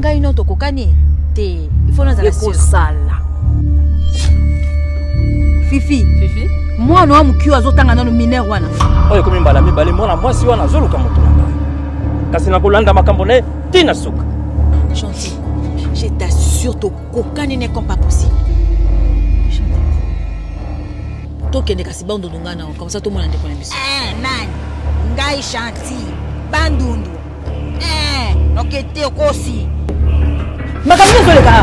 ngai no tokokani te. Il faut nous aller sala. Fifi. Moi no amukio azotanga nano mineur wana. Oyo komi mbala mibale mwana mwasi wana zoluka moto na ngai. Kasi na kolanda makambo ne tina suka. Gentil. Je t'assure tokokani ne comme pas possible. Tokende kasi bandu ndungana comme ça tout le monde ndeko na biso. Man. Ngai Gentil. Bandundu. Nokete kosi. Makambo zole ka.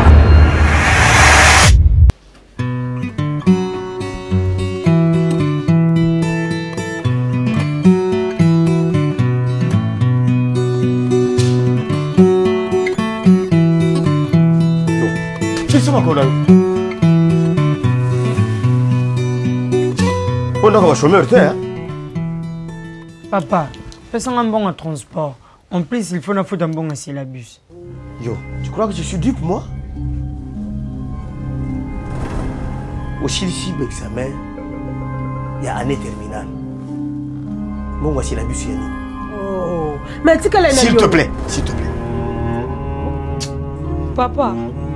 On va chômer, Papa, fais un bon transport. En plus, il faut un foutre un bon syllabus. Yo, tu crois que je suis dupe, moi? Au Chili, l'examen, il y a année terminale. Bon, voici la bus. Oh, mais tu sais s'il te plaît, s'il te plaît. Papa,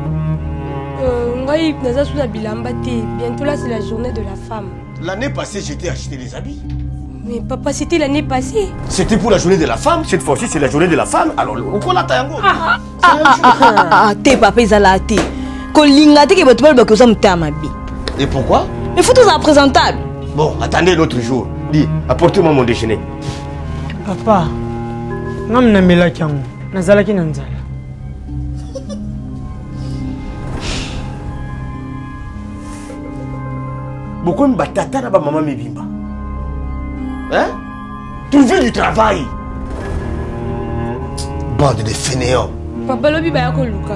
bientôt là, c'est la journée de la femme. L'année passée, j'ai été acheter les habits. Mais papa, c'était l'année passée. C'était pour la journée de la femme. Cette fois-ci, c'est la journée de la femme. Alors, on l'a tango. T'es papa, ils allaient te. Kolinga te que votre père que ça me tamabi. Et pourquoi? Mais faut tout ça présentable. Bon, attendez l'autre jour. Dis, apportez-moi mon déjeuner. Papa, ngam na mela kyangu. Nazala ki nanzala. Beaucoup de batata na ba maman mibimba. Hein? Trouver du travail. Bande de fainéants. Papa lobi ba yako luka.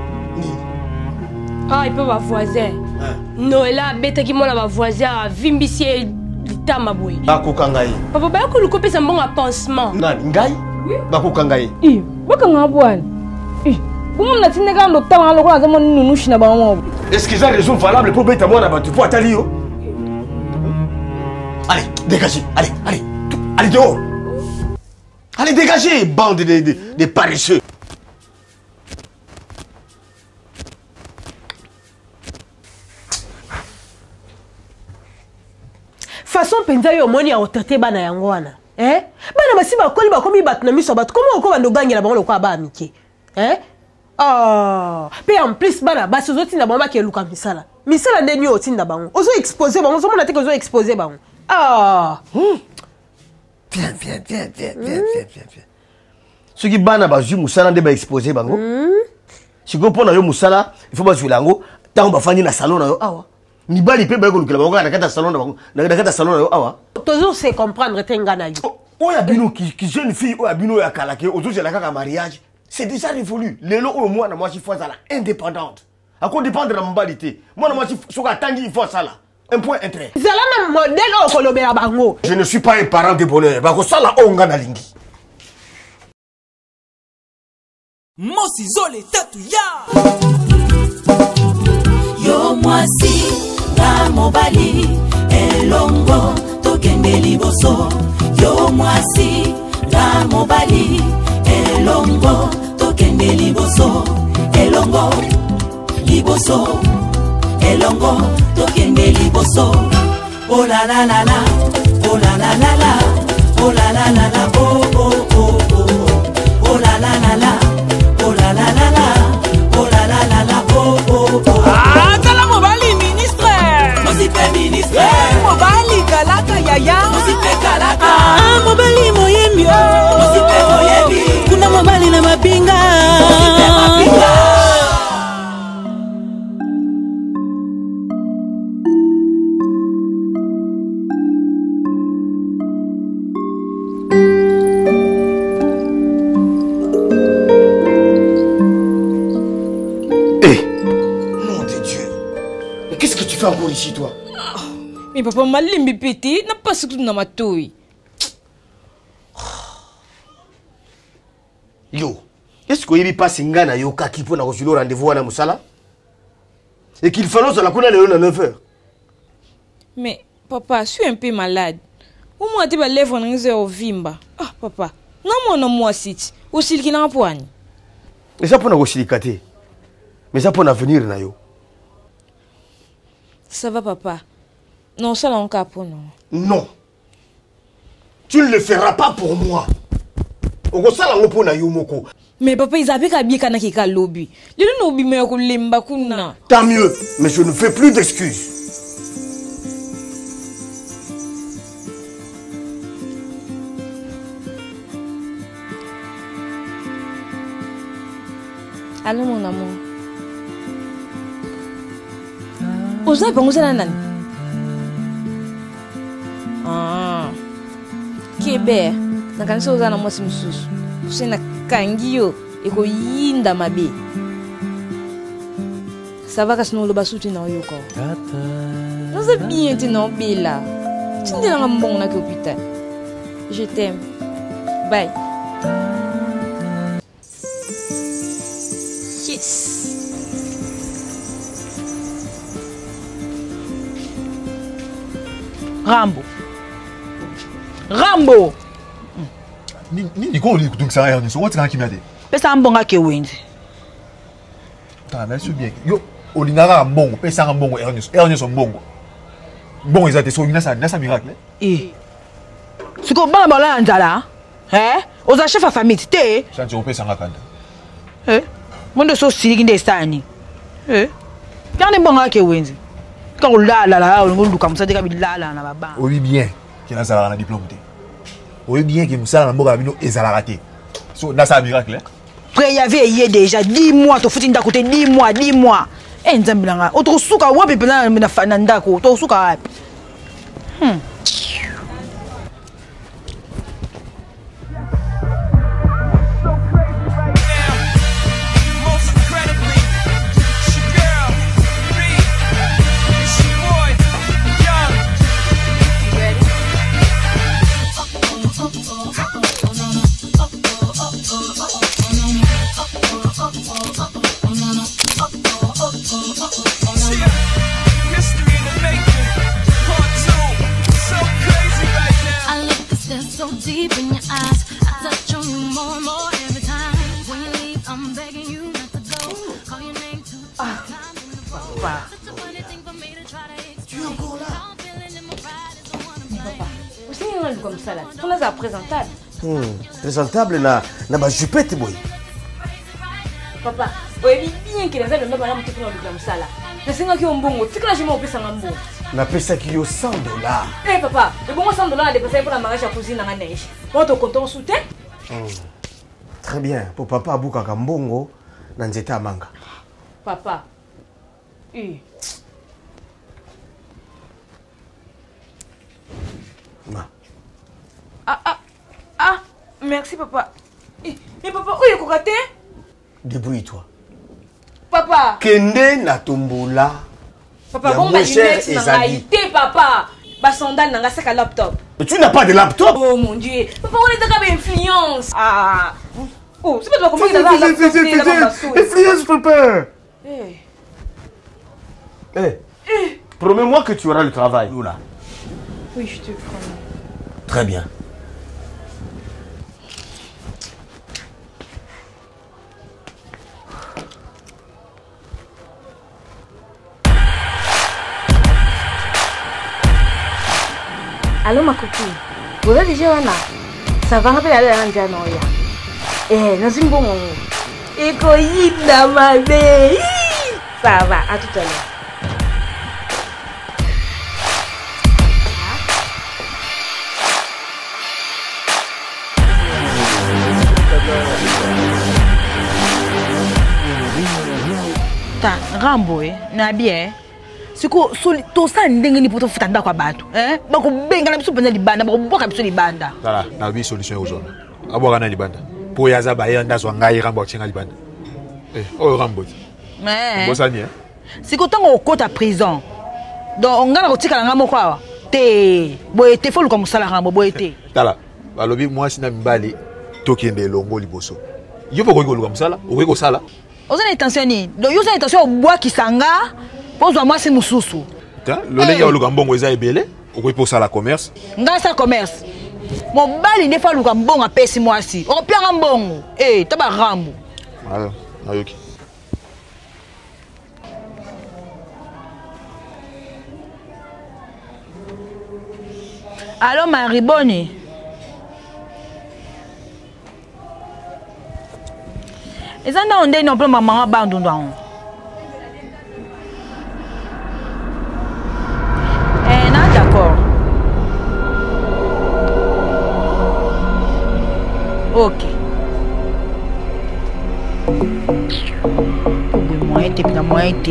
Ah, il peut va voisin. Noëlla bête qui mona va voisin vimbisi litama boy. Ba ko kangai. Papa ba yako luka pesa mbonga pansement. Nani ngai? Ba ko kangai. Baka ngabwana. Comment na tineka ndo tala ngalo kwa zamo nunu shina ba mamo. Est-ce qu'ils ont raison valable pour bête moi na ba tu pour atalio? Allez, dégagez, allez dehors. Allez, dégagez, bande de paresseux. Façon penza yo moni a otate bana yango wana. Bana basi ba koli ba komi bat na miso bat. Comment ko bando gangela bango lokwa ba amike. Pe en plus bana basi ozoti na bango ba ke luka misala. Misala ndeni yo otinda bango. Ozo exposer bango, zo mona te ko ozo exposer bango. Viens. Ce qui bana ba ju musala nde ba exposer bango. Si go pona yo musala, il faut ba ju lango, tango ba fani na salon na yo awa. Ni bali pe ba ko lukela bango na kata salon na bango, na kata salon na yo awa. Toujours se comprendre tengana yo. Oya bino qui jeune fille oya bino ya kalake, ozo je la kaka mariage. C'est déjà révolu. Lelo o moi na moi si fois la indépendante. A quoi dépendre de mbalité. Moi na moi si soka tangi il faut ça là. Un point intérêt. Zalana modèle au kolobera bango. Je ne suis pas un parent de bonheur. Bako sala onga na lingi. Mosi zole tatu ya. Yo mwasi na mobali elongo tokende liboso. Yo mwasi na mobali elongo tokende liboso. Elongo liboso. Elongo tokende liboso. Oh la la la la, oh la la la la, oh la la la la, oh oh oh oh, oh la la la la, oh la la la la, oh la la la la, oh oh oh. Ah, tala mobali ministre. Mosipe ministre. Mobali kalaka yaya. Mosipe kalaka. Ah, mobali moyembio. Mosipe moyembi. Kuna mobali na mapinga. Mosipe mapinga. Tu fais encore ici, toi? Mais papa, malimbi petit, n'a pas ce que tu m'as toué. Yo, est-ce qu'il n'y a pas Singana Yoka qui peut nous le rendez-vous à Moussala? Et qu'il fallait se la connaître à 9h. Mais papa, je suis un peu malade. Où moi, tu vas lèvres au vimba. Ah, papa, non, moi, non, moi, si. Ou s'il qui n'a pas. Mais ça pour nous silicate. Mais ça pour l'avenir na yo. Ça va papa. Non, ça là on capo non. Non. Tu ne le feras pas pour moi. Oko sala ngopo na yo moko. Mais papa ils avaient qu'à bien kana ki ka lobby. Le no bi me ko lemba kuna. Tant mieux, mais je ne fais plus d'excuses. Allô mon amour. Oza banguza na nani? Ah. Kebe, na kanisa oza na mwasi msusu. Kusena kangio eko yinda mabe. Ça va kasi no lo basuti na oyoko. Non c'est bien tu non bela. Tu n'es pas bon na hôpital. Je t'aime. Bye. Yes. Rambo. Rambo. Ni ko li kutung sa Ernest. What kan kimade? Pesa mbonga ke wenzi. Ta na su bien. Yo, olingaka mbongo, pesa mbongo Ernest. Ernest mbongo. Mbongo ezate so na sa miracle. Siko bana bala nzala. Oza chef à famille te. Chanti o pesa ngakanda. Mondo so sigi ndesani. Kandi mbonga ke wenzi. Ka ulala la ngoluka musade bilala na baba. Oui bien. Qui na sala na diplôme te. Oui bien que musala na mboka bino ezala raté. So na sa miracle. Après y avait déjà 10 mois to futi ndako te 10 mois. Nzambilanga. Otosuka wapi pena na fananda ko. Otosuka wapi? Comme ça là, on est présentable. Présentable na ba jupette boy. Papa, oui bien que les hommes n'ont pas l'âme comme ça là. Je sais que on bongo, tu que là je m'en pèse en bon. Na pesa kilo $100. Eh papa, le bon $100 à dépenser pour la mariage à cousine en neige. On te compte en soutien? Très bien, pour papa abuka kambongo na nzeta manga. Papa. Merci papa. Mais papa, où est Kokaté? Débrouille-toi. Papa. Kende na tombola. Papa, bon ma lunette n'a été papa. Ba sandal n'a pas laptop. Mais tu n'as pas de laptop? Oh mon Dieu. Papa, on est d'accord avec influence. Oh, c'est pas toi comment il a la laptop. Influence papa. Promets-moi que tu auras le travail, Lula. Oui, je te promets. Très bien. Allô ma copine, vous avez déjà un an? Ça va rappeler à l'Andia Noya. Nazimbo mon. Et Koyinda ma bé. Ça va, à tout à l'heure. Rambo na bien. Siko to sa ndenge ni poto futanda kwa batu bako benga na biso pena libanda bako boka biso libanda tala na bi solution ozona aboka na libanda po yaza ba yanda zo ngai Rambo chenga libanda Rambo bosani siko tango okota prison donc ngana kotika nga moko awa te boye te fo luka musala Rambo boye te tala balobi mwasi na mibali tokende longo liboso yo poko ko luka musala ko sala ozana intention ni donc yo ozana intention obwa kisanga Pozo moi c'est mususu. Lolenge oluka mbongo eza ebele, okoyi posa la commerce. Ngasa commerce. Mon bali ne fa luka mbongo apesi mwasi. Opianga mbongo. Taba Rambo. Nayoki. Allô Marie Bonnie. Et ça on dit non plus maman abandonne. Non d'accord. OK. Moi été puis moi été.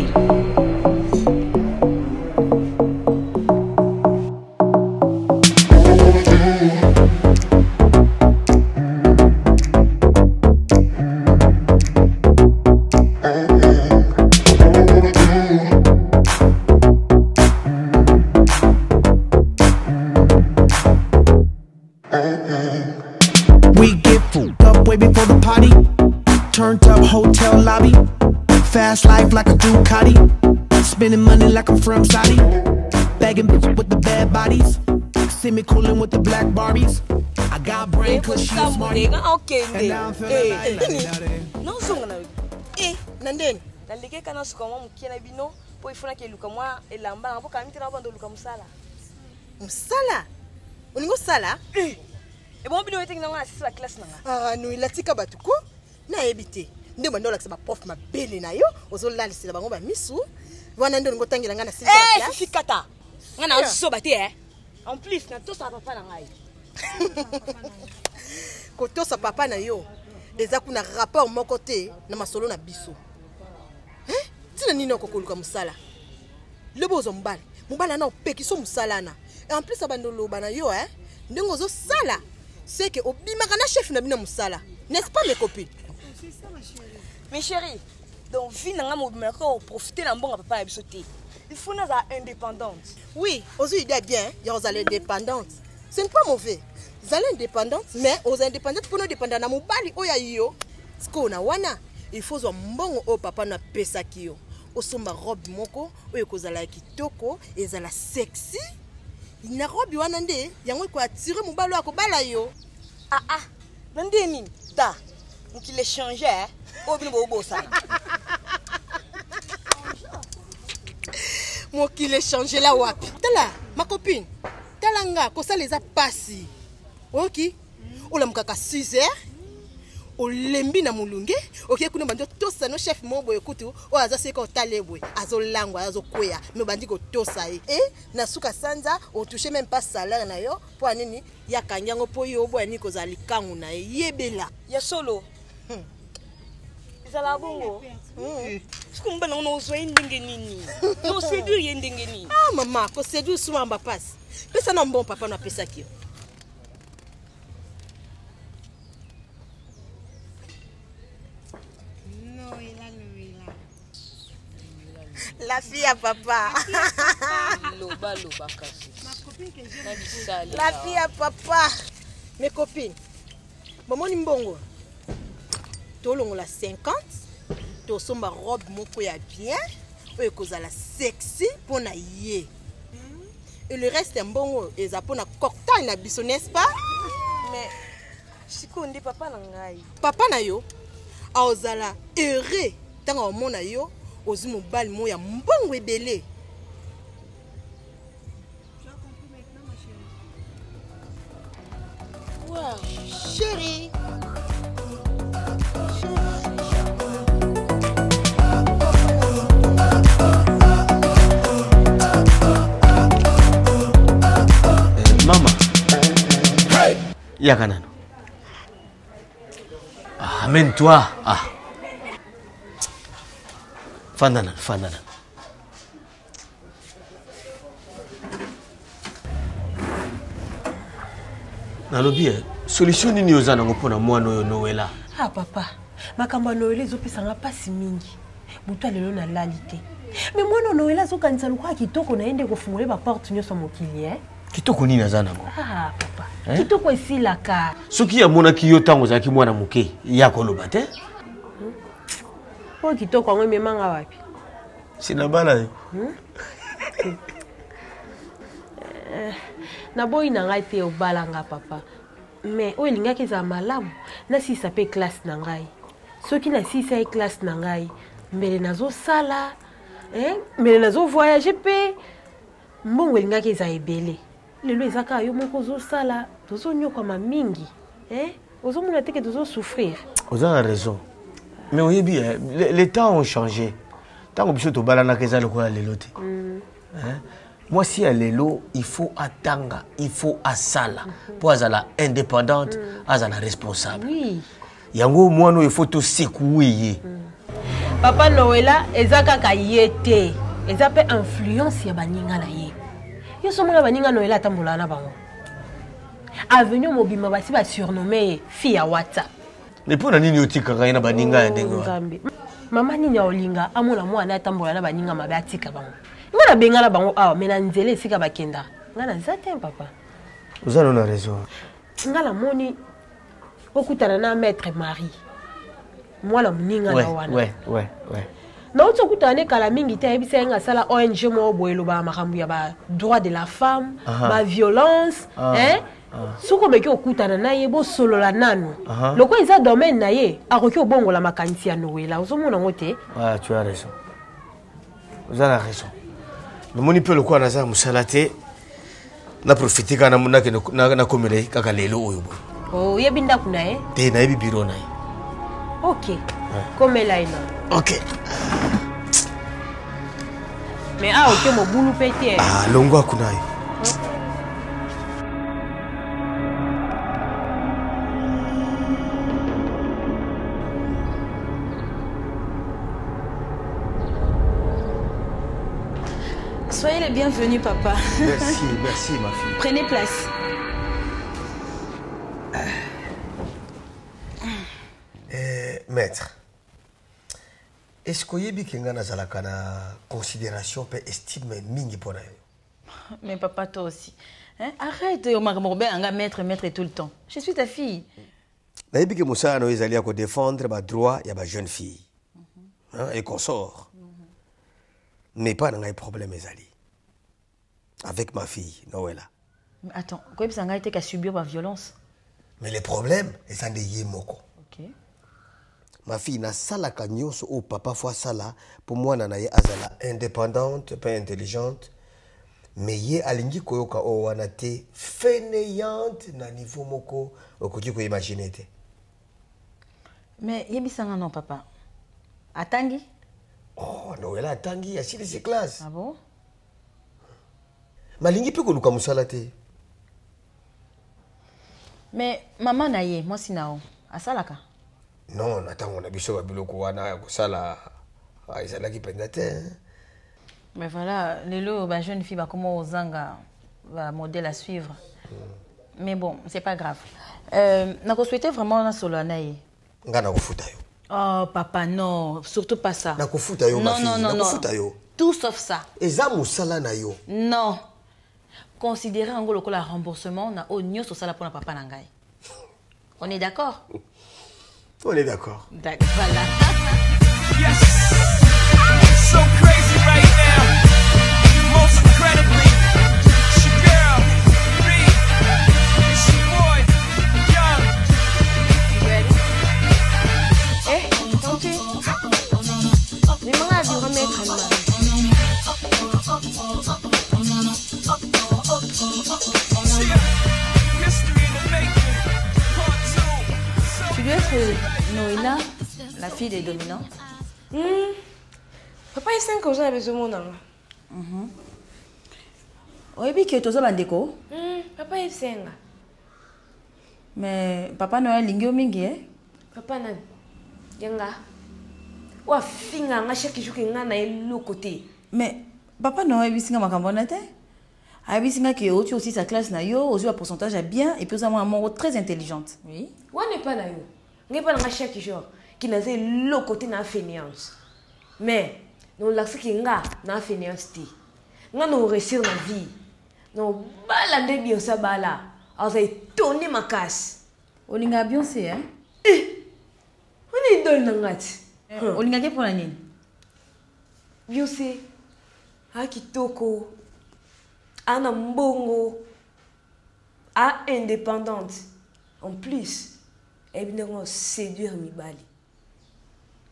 We get fucked up way before the party. Turned up hotel lobby. Fast life like a Ducati. Spending money like I'm from Saudi. Bagging bitches with the bad bodies. See me coolin' with the black Barbies. I got brain cause she a smarty. And now I'm feeling like Non songa na. Nandeni. Nalike kana sukoma mukina bino po ifuna ke luka mwa elamba na po kamiti na bando luka musala. Musala? Uningo sala? Et bon bino eting na ngana sisi la classe nanga. Ah no ilatika batuko na ebite. Nde mando la seba prof ma bele na yo ozo lalisila bango ba misu. Wana ndo ngotangira ngana sisi la classe. Fifi kata. Ngana ozo bati En plus na to sa papa na ngai. Ko to sa papa na yo. Eza kuna rapport mon côté na masolo na biso. Tina nino kokoluka musala. Lebo zo mbala. Mbala na opekiso musala na. Et en plus abandolo bana yo ndenge ozo sala. C'est que obimaka na chef na bina musala. N'est-ce pas mes copines? C'est ça ma chérie. Mes chéris, donc vie na nga mobimaka ko profiter na mbonga papa ya biso te. Il faut na za indépendante. Oui, ozo idée bien, ya ozo indépendante. Ce n'est pas mauvais. Vous allez indépendante, mais aux indépendantes pour nous dépendre na mobali oya yo. Sko na wana, il faut zo mbongo o papa na pesa kiyo. Osomba robe moko oyo kozala kitoko ezala sexy. Na robe wana nde yango ko attirer mobali wako bala yo. Nande nini? Da. Donc il échangeait au bino bobo ça. Moi qui l'échangeait là wapi? Tala, ma copine. Talanga ko ça les a passé. OK. Ola mukaka 6h. Olembi na mulunge. OK kuna bando tosa no chef mobo ekutu o aza seka otalebwe. Azo langwa azo koya. Me bandi ko tosa na suka sanza o toucher même pas salaire na yo. Po nini ya kanyango po yo bo ni ko za likangu na yebela. Ya solo. Izala bongo. Sikumba na ono zo ndenge nini. No séduire ndenge nini. Mama, ko séduire souvent ba passe. Pesa na bon papa na pesa ki. La fille à papa. Loba kasi. Ma copine que j'aime. La fille à papa. Mes copines. Maman mbongo. Tolongo la 50. To somba robe moko ya bien. Oyo kozala sexy pona ye. Et le reste mbongo eza pona cocktail na biso, n'est-ce pas? Mais sikondi papa na ngai. Papa na yo aozala heureux tanga omona yo. Ozu mobali mo ya mbongo ebele. Tu as compris maintenant ma chérie? Wow, chérie. Mama. Yakanano. Amène-toi. Fandana. Nalobi solution nini ozana ngopona mwana oyo Noela? Papa, makambo Noela ezopesanga pasi mingi. Butu lelo na lalite. Mais mwana Noela zokanisa lokwa kitoko naende kofungula ba porte nyoso mokili Kitoko nini azana ngo? Papa. Kitoko esilaka. Soki ya mona kiyo tango zaki mwana muke ya koloba te? Po kitoko ngwe memanga wapi? Sina bala. Na boy na ngai te obalanga papa. Mais oyo lingaki za malamu na si sape classe na ngai. ceux qui n'assistent à classe nangai mbele nazo sala mbele nazo voyager pe mbongo elingaki eza ebele lelo ezaka yo moko ozosala tozonyokama mingi ozomona teke tozosouffrir. Vous avez raison. Mais oui, bien, les temps ont changé. Tant que tu as fait le quoi lelo te. Moi si à lelo, il faut attendre, il faut à sala pour être indépendante, être responsable. Oui. Yango moi il faut tout secouer. Papa Noëlla ezaka ka yete. Eza pe influence ya baninga na ye. Yo somona baninga Noëlla tambola na bango. Avenue mobima basi ba surnommé fille à WhatsApp. Mais pour nani yotika kana baninga ya ndenge wa. Mama nini olinga amona mwana tambola na baninga mabe atika bango. Ngana benga na bango awa mena nzele sika bakenda. Ngana zate papa. Vous avez raison. Ngala moni okutana na maître Marie. Mwana mninga na wana. Ouais. Na otokutana kala mingi te ebisa nga sala ONG mo boyelo ba makambu ya ba droit de la femme, ba violence, Soko meki okutana na ye bo solola nanu. Loko eza domaine na ye, akoki obongola makanisi ya Noëlla. Ozomona ngote? Ouais, tu as raison. Vous avez raison. Le moni pe lokwa na za musalate na profiter kana muna ke na komele kaka lelo oyo bo. Oh, yebinda kuna Te na yebi biro na ye. OK. Komela ina. OK. Mais OK mo bulu pete. Longo kuna ye. Soyez les bienvenus, papa. Merci, ma fille. Prenez place. Maître, est-ce que vous avez une considération et estime mingi pour nous? Mais papa, toi aussi. Arrête, maître tout le temps. Je suis ta fille. Je sais que Moussa a défendre les droits de la jeune fille et qu'on sort. Mais pas de problème, avec ma fille, Noëlla. Mais attends, quoi ça a été qu'à subir la violence? Mais le problème, c'est de yémoko. OK. Ma fille n'a sala kanyos au papa fois sala pour moi nana ye azala indépendante, pas intelligente. Mais ye alingi koyoka o wanate fainéante na niveau moko okoki ko imaginer te. Mais yebisanga non papa. Atangi? Oh, Noëlla atangi asili ses classes. Ah bon? Malingi pe ko luka musala te. Mais maman na ye, moi sinao, asalaka. Non, attends, on a biso ba biloko wana ko sala aizala ki pendate. Mais voilà, lelo ba jeune fille va comment ozanga va modèle à suivre. Mais bon, c'est pas grave. Na ko souhaiter vraiment na solo na ye. Ngana ko futa yo. Oh papa non, surtout pas ça. Na ko futa yo ma fille. Non. Na ko futa yo. Tout sauf ça. Eza musala na yo. Non. Considérer en gros le remboursement na o nyo so sala pour na papa na ngai. On est d'accord? On est d'accord. D'accord, voilà. Yes. So crazy right now. Most incredibly. It's your girl, me. It's your boy, Young. You ready? Tanti. Di mga di kami kanman. Tu dois être Noëlla, la fille des dominants. Papa est 5 ans avec ce monde. Oui, puis que tu as bandeko. Papa est 5. Mais papa Noël lingio mingi Papa nan. Yanga. Wa finga nga chaque jour que nga na le côté. Mais papa Noël bisinga makambonate. A bisinga que tu aussi sa classe na yo, aussi un pourcentage à bien et puis avoir un mot très intelligente. Oui. Wa n'est pas na yo. Nga pas nga chaque jour qui na le côté na fainéance. Mais non la ce qui nga na fainéance ti. Nga no réussir na vie. Non bala de bien ça bala. Azay toni makas. Olinga Beyoncé hein? On est dans l'angati. Olinga ke pour la nini? Beyoncé. A kitoko. Ana mbongo. A indépendante. En plus, elle vient séduire Mibali.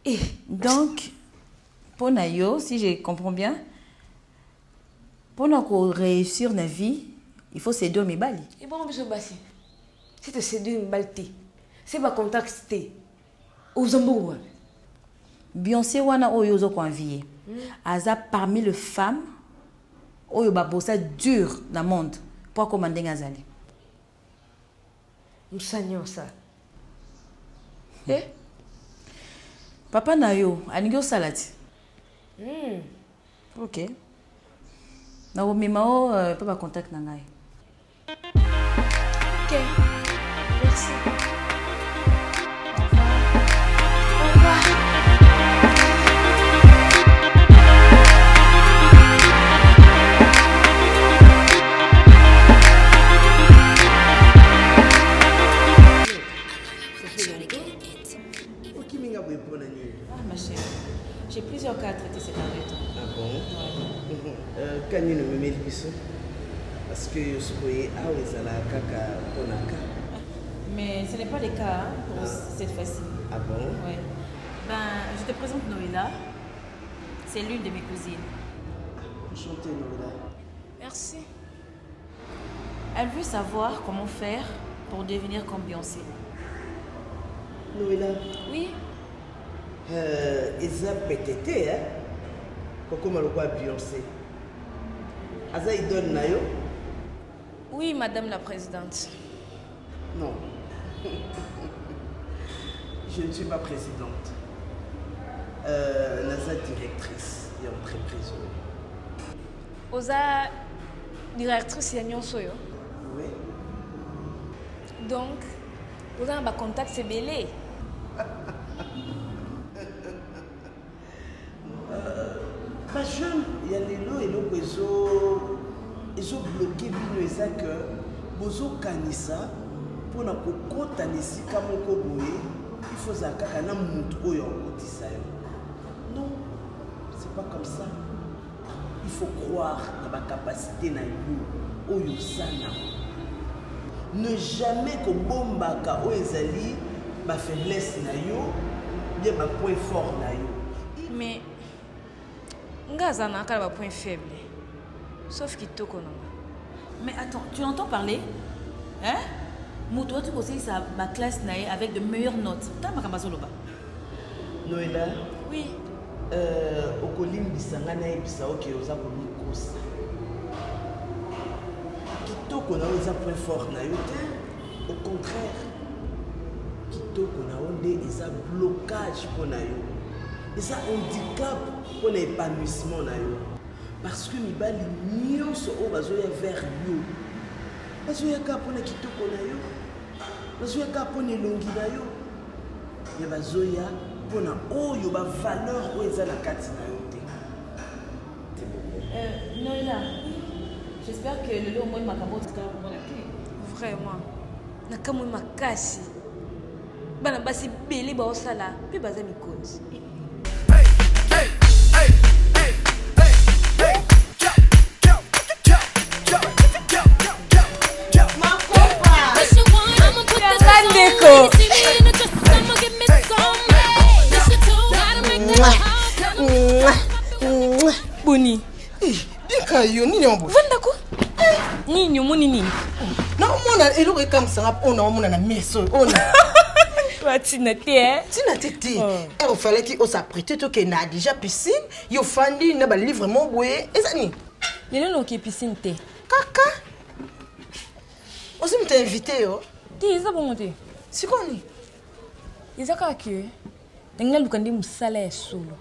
Donc, pour Nayo, si je comprends bien, pour nous réussir dans la vie, il faut s'aider au mibali. Et bon, monsieur Bassi, si tu sais deux mibali, c'est pas contacter aux zambou. Beyoncé wana oyo zo convier. Aza parmi les femmes oyo ba bossa dur dans le monde pour commander ngazali. Msanyo ça. Papa Nayo, aningo salati. OK. Na omimao papa contact na ngai. OK. Merci. J'ai plusieurs cas à traiter ces derniers temps. Ah bon? Quand nous nous mettons ici, parce que je suis à la caca pour la caca. Mais ce n'est pas le cas pour cette fois-ci. Ah bon? Oui. Ben, je te présente Noéla. C'est l'une de mes cousines. Enchantée, Noéla. Merci. Elle veut savoir comment faire pour devenir comme Beyoncé. Noéla? Oui. Ils ont pété, hein? Comment le voit Beyoncé? Aza idole nayo? Oui, Madame la Présidente. Non. Je ne suis pas présidente. Naza directrice et entreprise. Oza directrice Yanyon Soyo. Oui. Donc, vous avez un contact, c'est belé. Ma jeune, il y a les lots et l'eau ils ont bloqué bino et ça que bozo kanisa pour na kokota nesika moko boye il faut zakaka na mutu oyo okotisa yo. Non, c'est pas comme ça. Il faut croire dans ma capacité na yo oyo sana. Ne jamais ko bombaka o ezali ma faiblesse na yo, bien ma point fort na yo. Mais Ngaza n'a qu'un point faible. Sauf qu'il te connaît. Mais attends, tu entends parler? Hein? Moutou, tu conseilles ma classe avec de meilleures notes. T'as ma camazoloba. Noéla? Oui. Au colim bisanga na ebisa oke oza komikosa. Kitoko na oza point fort na yo te. Au contraire. Kitoko na onde eza blocage pour na yo. Eza handicap pour l'épanouissement na yo. Parce que mibali nyonso o bazoya vers yo. Bazoya ka pona kitoko na yo. Bazoya ka pona elongi na yo. Mais bazoya pona oyo ba valeur o eza na kati na yo te. Noéla, j'espère que le lot au moins de ma cabote sera pour la clé. Vraiment. Nakamou makasi. Bana basi belé ba osala, puis baza mikonzi. Boni. Dika yo nini ombo? Vanda ko? Nini muni nini? Na mona eloko ekamsanga ona mona na meso ona. Tina te. Tina te. Il fallait qu'il s'apprête tout que na déjà piscine, yo fandi na ba livre mon boye ezani. Lelo no ke piscine te. Kaka. Osi m'ta invité yo. Ti eza bongote. Sikoni. Eza ka ke. Ngela lukandi musala ya solo.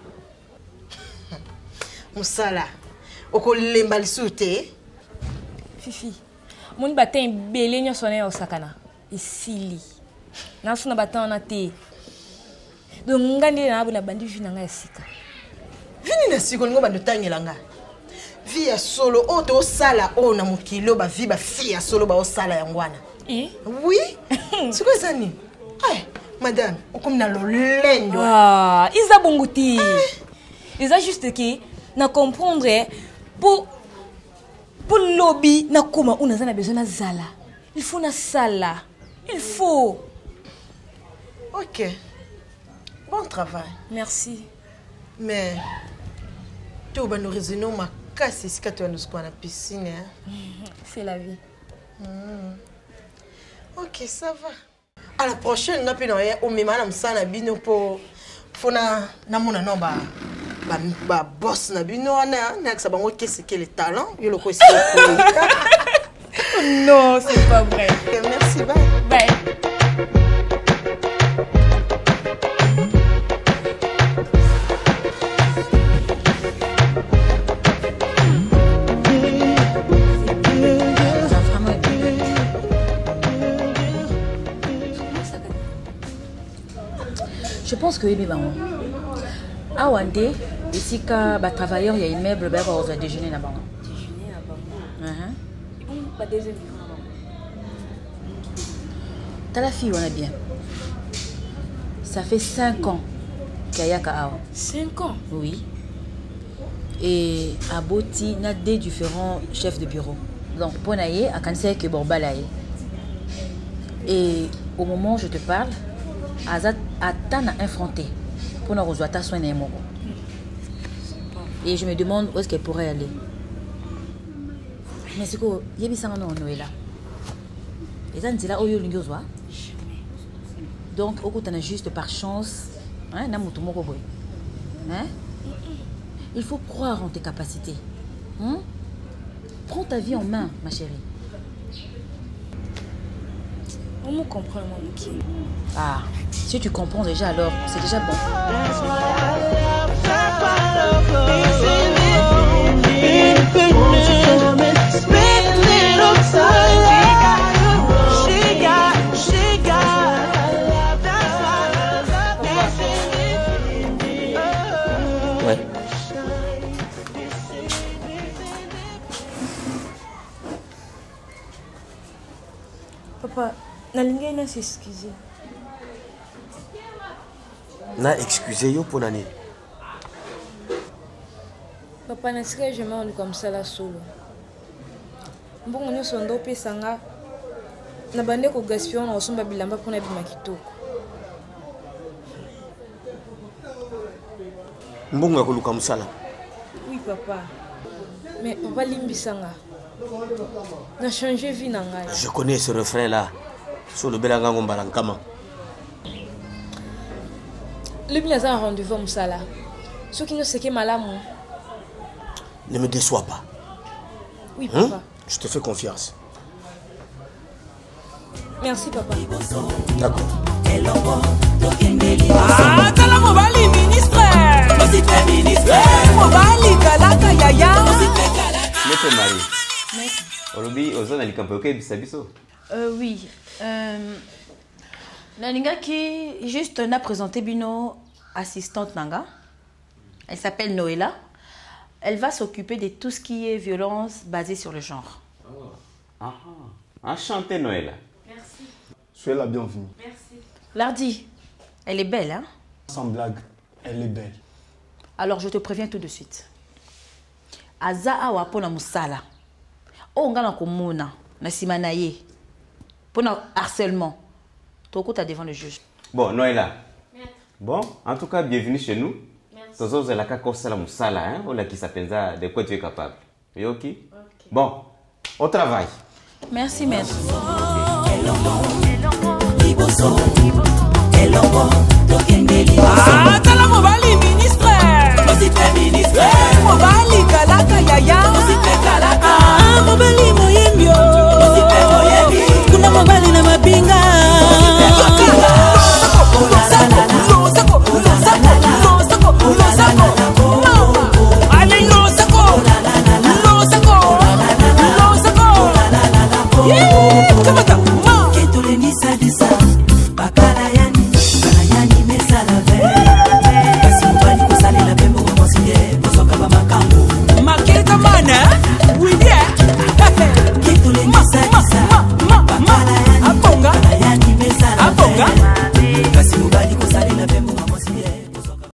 Musala. Okolemba lisute. Fifi. Moni batin belé nya sonné au sakana. Isili. Na suna batin na te. Donc ngandi na abuna bandi vina nga sika. Vini na siko ngo bando tangela nga. Vi ya solo o to sala o na mukilo ba vi ba fi ya solo ba o sala ya ngwana. Oui. Siko sani. Ay, madame, okom na lolendo. Ah, isa bonguti. Isa juste que na comprendre pour lobby na comment on a besoin de zala. Il faut na sala. Il faut. OK. Bon travail. Merci. Mais tu vas nous raisonner ma casse ici quand tu vas nous à la piscine. C'est la vie. Ok, ça va. À la prochaine, on a pu au même madame Sana Bino pour na mona no ba boss na bino na ça ba ngo qu'est-ce que le talent yo le connais. Non, c'est pas vrai. Merci, bye. Bye. Je pense que oui, maman. À Wandé, ici, quand les travailleurs, il y a immeuble, ben, on va déjeuner là-bas. Déjeuner là-bas. Pas deuxième. T'as la fille, on est bien. Ça fait 5 ans qu'il y a Awa. 5 ans? Oui. Et à Boti, il y a des différents chefs de bureau. Donc, pour naïe, à Kansé, que Borbalaye. Et au moment où je te parle, Azat a tant à affronter pour nous rejoindre soin et moi. Et je me demande où est-ce qu'elle pourrait aller. Mais c'est quoi? Il y a des gens qui sont là. Et ça, c'est là où il y a des. Donc, au côté, juste par chance, hein, il faut croire en tes capacités. Hein? Prends ta vie en main, ma chérie. On me comprend, mon qui. Ah, si tu comprends déjà, alors c'est déjà bon. Ouais. Papa, nalinga ina s'excuser. Na excusez yo pour l'année. Papa, natika jamais on comme ça là solo. Bon, on est sondo pesanga. Na bande ko gaspillon na osomba bilamba pour na bima kitoko. Mbongo ya koluka musala. Oui, papa. Mais papa limbisanga. Na changer vie na ngai. Je connais ce refrain là. Sur le belanga ngombalankama. Le bien a un rendez-vous musala. Ce qui ne sait que malamu. Ne me déçois pas. Oui, papa. Je te fais confiance. Merci, papa. D'accord. Ah, tala mobali ministre. Mobali kalaka yaya. Maître Marie. Olobi ozana likampoke bisabiso. Oui. Naninga qui juste n'a présenté Bino assistante Nanga. Elle s'appelle Noëlla. Elle va s'occuper de tout ce qui est violence basée sur le genre. Ah, enchantée Noëlla. Merci. Soyez la bienvenue. Merci. Lardi, elle est belle, hein? Sans blague, elle est belle. Alors je te préviens tout de suite. Aza awa pona musala. O ngana komona na simanaye. Pona harcèlement. Toko ta devant le juge. Bon, Noëlla. Bon, en tout cas, bienvenue chez nous. Merci. Tozo zelaka kosala musala, hein? Ola qui s'appelle de quoi tu es capable. Et ok? Bon, au travail. Merci, maître. Ah, tala mobali ministre.